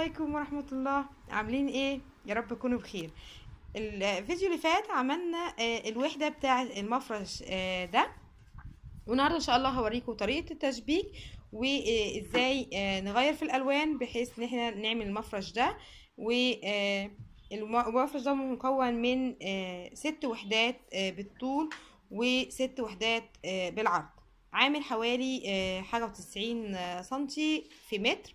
عليكم ورحمة الله. عاملين ايه؟ يا رب تكونوا بخير. الفيديو اللي فات عملنا الوحدة بتاع المفرش ده، والنهارده ان شاء الله هوريكم طريقة التشبيك وازاي نغير في الالوان بحيث ان احنا نعمل المفرش ده. والمفرش ده مكون من 6 وحدات بالطول و6 وحدات بالعرض، عامل حوالي حاجة و90 سنتي في متر،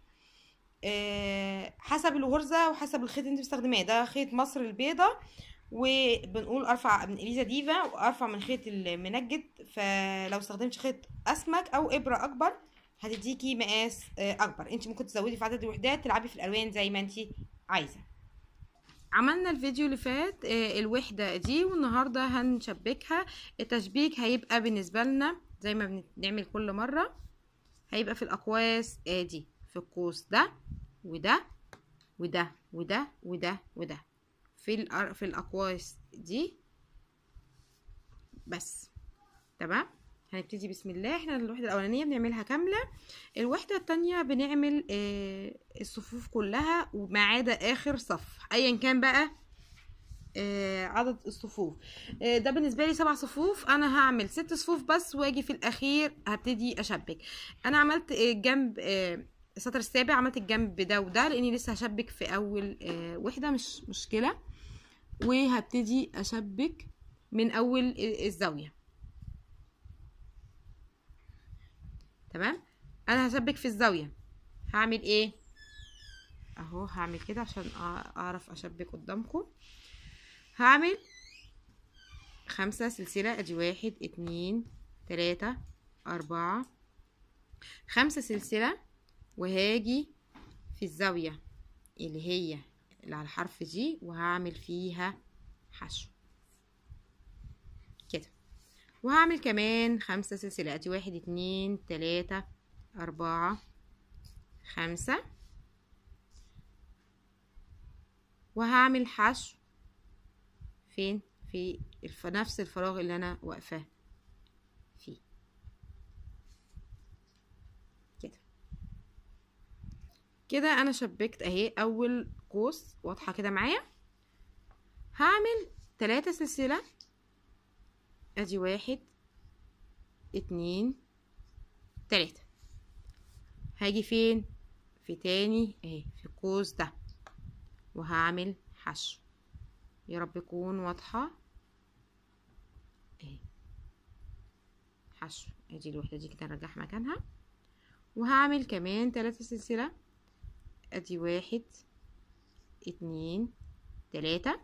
حسب الغرزة وحسب الخيط اللي انت بتستخدميه. ده خيط مصر البيضة، وبنقول ارفع من اليزا ديفا وارفع من خيط المنجد، فلو استخدمت خيط اسمك او ابرة اكبر هتديكي مقاس اكبر. انت ممكن تزودي في عدد الوحدات، تلعبي في الالوان زي ما انت عايزة. عملنا الفيديو اللي فات الوحدة دي، والنهاردة هنشبكها. التشبيك هيبقى بالنسبة لنا زي ما بنعمل كل مرة، هيبقى في الاقواس دي، في القوس ده وده وده وده وده وده، في الاقواس دي بس. تمام، هنبتدي بسم الله. احنا الوحده الاولانيه بنعملها كامله، الوحده التانية بنعمل الصفوف كلها وما عدا اخر صف ايا كان بقى عدد الصفوف. ده بالنسبه لي 7 صفوف، انا هعمل 6 صفوف بس، واجي في الاخير هبتدي اشبك. انا عملت جنب السطر السابع، عملت الجنب ده وده لاني لسه هشبك في اول وحده، مش مشكله. وهبتدي اشبك من اول الزاويه. تمام، انا هشبك في الزاويه. هعمل ايه اهو، هعمل كده عشان اعرف اشبك قدامكم. هعمل 5 سلسله، ادي 1 2 3 4 5 سلسله، وهاجي في الزاويه اللي هي اللي على الحرف دي وهعمل فيها حشو كده. وهعمل كمان 5 سلسلة، ادي 1 2 3 4 5، وهعمل حشو فين؟ في نفس الفراغ اللي انا واقفاه فيه كده. كده انا شبكت اهي اول قوس، واضحة كده معايا. هعمل 3 سلسلة، ادي 1 2 3. هاجي فين؟ في تاني اهي في القوس ده، وهعمل حشو. يا رب يكون واضحة اهي، حشو. ادي الوحدة دي كده نرجعها مكانها. وهعمل كمان 3 سلسلة، ادي 1 2 3،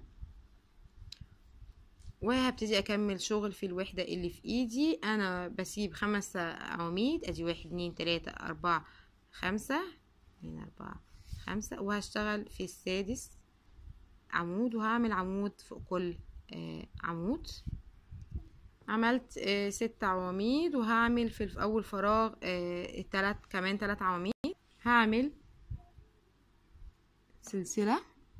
وهبتدي اكمل شغل في الوحدة اللي في ايدي. انا بسيب 5 عواميد، ادي 1 2 3 4 5، هنا 4 5، وهشتغل في السادس عمود، وهعمل عمود فوق كل عمود. عملت 6 عواميد، وهعمل في اول فراغ كمان 3 عواميد. هعمل سلسلة،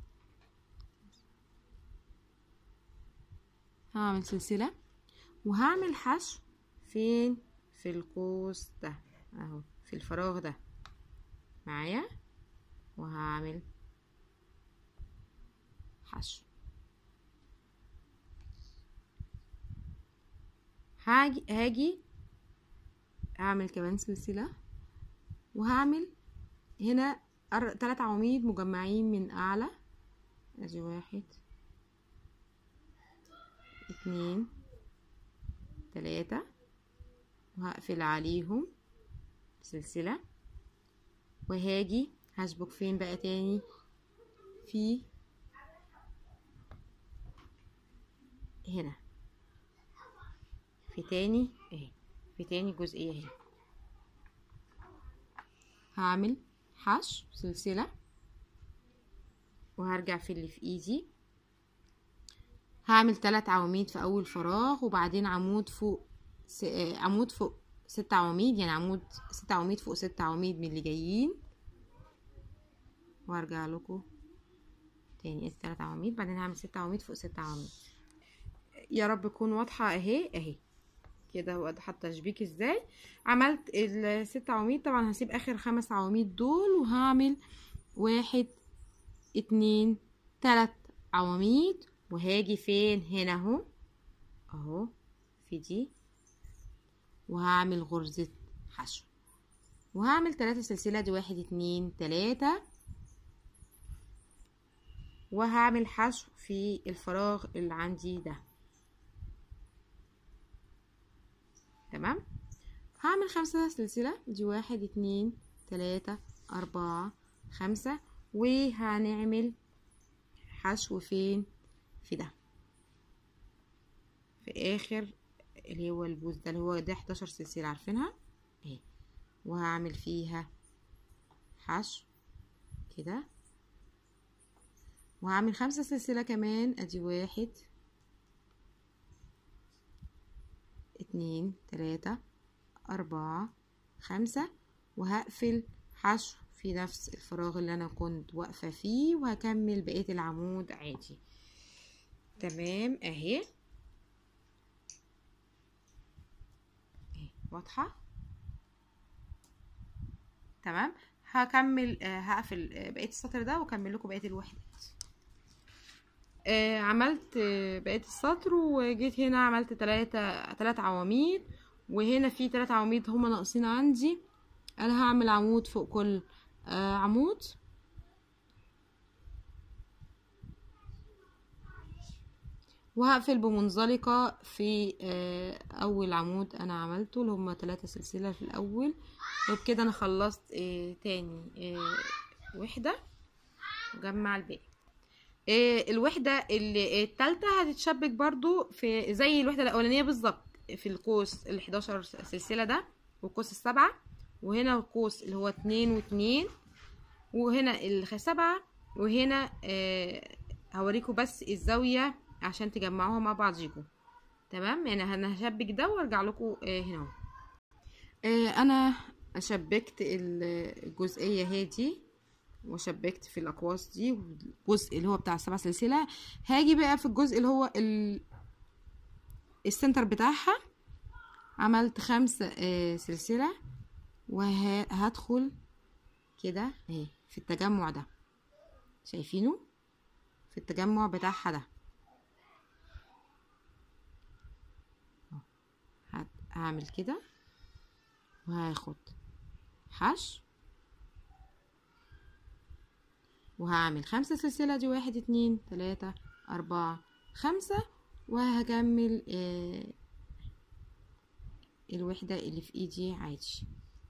هعمل سلسلة، وهعمل حشو فين؟ في القوس ده اهو، في الفراغ ده معايا، وهعمل حشو. هاجي هعمل كمان سلسلة، وهعمل هنا 3 عواميد مجمعين من اعلى، ادي 1 2 3، وهقفل عليهم سلسلة. وهاجي هشبك فين بقى تاني؟ في هنا، في تاني اهي، في تاني جزئية اهي. هعمل حشو سلسلة، وهرجع في اللي في ايدي. هعمل 3 عواميد في اول فراغ، وبعدين عمود فوق عمود فوق 6 عواميد، يعني 6 عواميد فوق 6 عواميد من اللي جايين، وهرجع لكم تاني 3 عواميد، بعدين هعمل 6 عواميد فوق 6 عواميد. يا رب تكون واضحة اهي كده. واضحة التشبيك ازاي. عملت ال6 عواميد، طبعا هسيب اخر 5 عواميد دول، وهعمل 1 2 3 عواميد، وهاجي فين هنا اهو، اهو في دي، وهعمل غرزة حشو، وهعمل 3 سلسلة. دي 1 2 3، وهعمل حشو في الفراغ اللي عندي ده. تمام. هعمل 5 سلسلة. دي 1 2 3 4 5، وهنعمل حشو فين في ده، في اخر اللي هو البوز ده، اللي هو ده 11 سلسلة عارفينها اهي، وهعمل فيها حشو كده، وهعمل 5 سلسلة كمان. ادي 1 2 3 4 5، وهقفل حشو في نفس الفراغ اللي انا كنت واقفة فيه، وهكمل بقية العمود عادي. تمام اهي واضحة. تمام. هكمل هقفل بقية السطر ده واكمل لكم بقية الوحدات. عملت بقية السطر، وجيت هنا عملت 3 عواميد، وهنا في 3 عواميد هما ناقصين عندي. انا هعمل عمود فوق كل عمود، وهقفل بمنزلقة في اول عمود انا عملته، اللي هما 3 سلسلة في الاول. وبكده انا خلصت تاني وحدة، وجمع الباقي. الوحدة التالتة هتتشبك برضو في زي الوحدة الاولانية بالظبط، في القوس ال11 سلسلة ده، والقوس ال7، وهنا القوس اللي هو 2 و2، وهنا ال7، وهنا هوريكم بس الزاوية عشان تجمعوها مع بعضيكم. تمام. يعني انا هشبك ده وارجع لكم هنا. انا شبكت الجزئية هذه، وشبكت في الاقواس دي، والجزء اللي هو بتاع 7 سلسلة. هاجي بقى في الجزء اللي هو السنتر بتاعها، عملت 5 سلسلة، وهدخل كده اهي في التجمع ده، شايفينه في التجمع بتاعها ده. هعمل كده، وهاخد حشو، وهعمل 5 سلسلة. دي 1 2 3 4 5، وهكمل الوحدة اللي في ايدي عادي.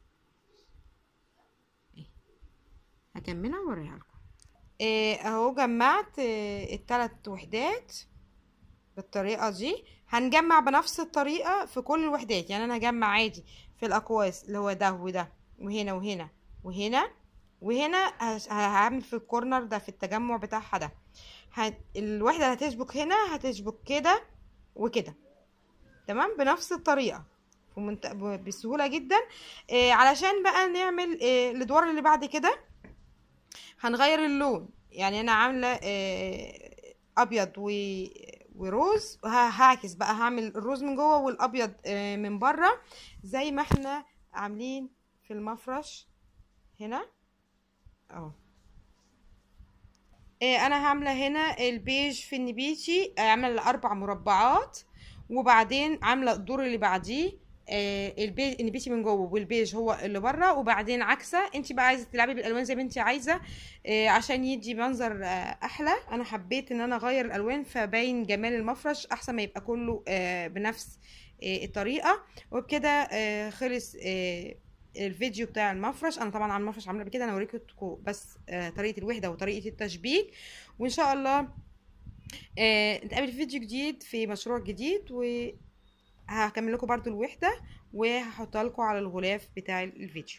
هكملها واوريها لكم. اهو جمعت ال3 وحدات بالطريقة دي. هنجمع بنفس الطريقة في كل الوحدات، يعني انا هجمع عادي في الاقواس اللي هو ده وده، وهنا وهنا وهنا وهنا. هعمل في الكورنر ده في التجمع بتاعها ده. الوحدة هتشبك هنا، هتشبك كده وكده. تمام. بنفس الطريقة بسهولة جدا. علشان بقى نعمل الادوار اللي بعد كده هنغير اللون. يعني انا عاملة ابيض وروز، هعكس بقى، هعمل الروز من جوه والابيض من بره، زي ما احنا عاملين في المفرش هنا اهو. انا عامله هنا البيج في النبيتي، عامله 4 مربعات، وبعدين عامله الدور اللي بعديه البيج النبيتي من جوه، والبيج هو اللي بره، وبعدين عكسه. انت بقى عايزه تلعبي بالالوان زي ما انت عايزه عشان يدي منظر احلى. انا حبيت ان انا اغير الالوان فباين جمال المفرش احسن ما يبقى كله بنفس الطريقه. وبكده خلص الفيديو بتاع المفرش. انا طبعا على المفرش عامله بكده، انا اوريكم بس طريقه الوحده وطريقه التشبيك، وان شاء الله نتقابل في فيديو جديد في مشروع جديد، وهكمل لكم برضو الوحده وهحطها لكم على الغلاف بتاع الفيديو.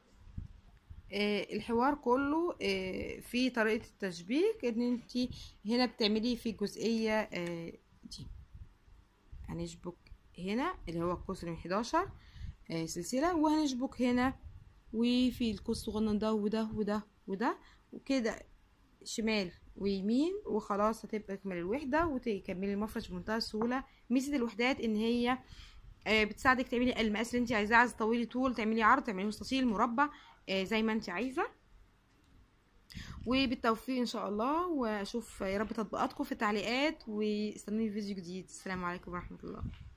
الحوار كله في طريقه التشبيك، ان انت هنا بتعملي في الجزئيه دي هنشبك هنا اللي هو القوس من 11 سلسلة، وهنشبك هنا وفي القوس الصغنن ده وده وده وده وكده شمال ويمين، وخلاص هتبقى تكمل الوحدة وتكملي المفرش بمنتهى السهولة. ميزة الوحدات ان هي بتساعدك تعملي المقاس اللي انت عايزاه، عايزه تطولي طول، تعملي عرض، تعملي مستطيل، مربع، زي ما انت عايزه. وبالتوفيق ان شاء الله، واشوف يا رب تطبيقاتكم في التعليقات، واستنوني في فيديو جديد. السلام عليكم ورحمة الله.